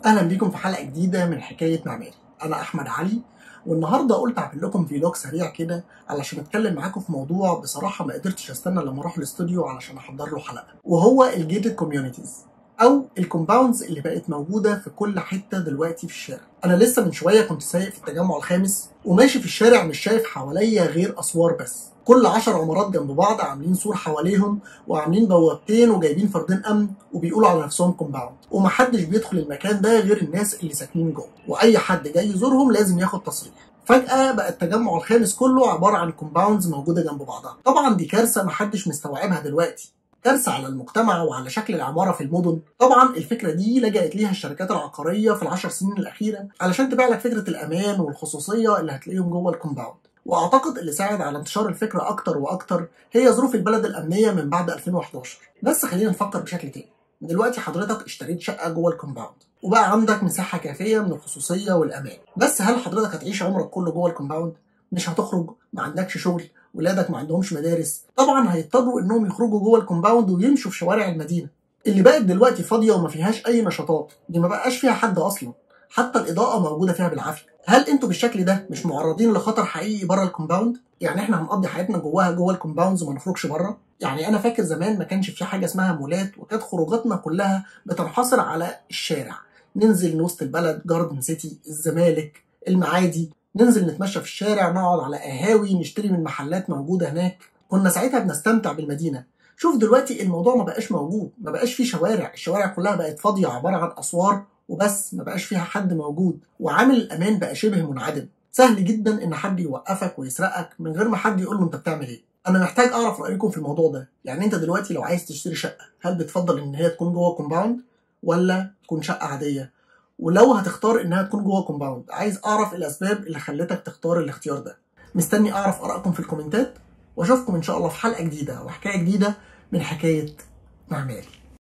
اهلا بيكم في حلقه جديده من حكايه معماري. انا احمد علي، والنهارده قلت اعمل لكم فيلوج سريع كده علشان اتكلم معاكم في موضوع بصراحه ما قدرتش استنى لما اروح الاستوديو علشان احضر له حلقه، وهو الجيتد كوميونيتيز او الكومباوندز اللي بقت موجوده في كل حته دلوقتي في الشارع. انا لسه من شويه كنت سايق في التجمع الخامس وماشي في الشارع، مش شايف حواليا غير اسوار بس. كل 10 عمارات جنب بعض عاملين سور حواليهم وعاملين بوابتين وجايبين فردين امن وبيقولوا على نفسهم كومباوند، ومحدش بيدخل المكان ده غير الناس اللي ساكنين جوه، واي حد جاي يزورهم لازم ياخد تصريح. فجأة بقى التجمع الخامس كله عبارة عن كومباوندز موجودة جنب بعضها. طبعا دي كارثة محدش مستوعبها دلوقتي، كارثة على المجتمع وعلى شكل العمارة في المدن. طبعا الفكرة دي لجأت ليها الشركات العقارية في ال10 سنين الأخيرة علشان تبيع لك فكرة الأمان والخصوصية اللي هتلاقيهم جوه الكومباوند. واعتقد اللي ساعد على انتشار الفكره اكتر واكتر هي ظروف البلد الامنيه من بعد 2011. بس خلينا نفكر بشكل تاني. دلوقتي حضرتك اشتريت شقه جوه الكومباوند وبقى عندك مساحه كافيه من الخصوصيه والامان، بس هل حضرتك هتعيش عمرك كله جوه الكومباوند؟ مش هتخرج، ما عندكش شغل، ولادك ما عندهمش مدارس، طبعا هيضطروا انهم يخرجوا جوه الكومباوند ويمشوا في شوارع المدينه اللي بقت دلوقتي فاضيه وما فيهاش اي نشاطات. دي ما بقاش فيها حد اصلا، حتى الاضاءه موجوده فيها بالعافيه. هل انتوا بالشكل ده مش معرضين لخطر حقيقي بره الكومباوند؟ يعني احنا هنقضي حياتنا جوه الكومباوندز وما نخرجش بره؟ يعني انا فاكر زمان ما كانش في حاجه اسمها مولات، وكانت خروجاتنا كلها بتنحصر على الشارع. ننزل وسط البلد، جاردن سيتي، الزمالك، المعادي، ننزل نتمشى في الشارع، نقعد على قهاوي، نشتري من محلات موجوده هناك. كنا ساعتها بنستمتع بالمدينه. شوف دلوقتي الموضوع ما بقاش موجود، ما بقاش في شوارع، الشوارع كلها بقت فاضيه عباره عن اسوار وبس، ما بقاش فيها حد موجود، وعامل الامان بقى شبه منعدم. سهل جدا ان حد يوقفك ويسرقك من غير ما حد يقول له انت بتعمل ايه. انا محتاج اعرف رايكم في الموضوع ده. يعني انت دلوقتي لو عايز تشتري شقه، هل بتفضل ان هي تكون جوه كومباوند ولا تكون شقه عاديه؟ ولو هتختار انها تكون جوه كومباوند، عايز اعرف الاسباب اللي خلتك تختار الاختيار ده. مستني اعرف ارائكم في الكومنتات، واشوفكم ان شاء الله في حلقه جديده وحكايه جديده من حكايه معماري.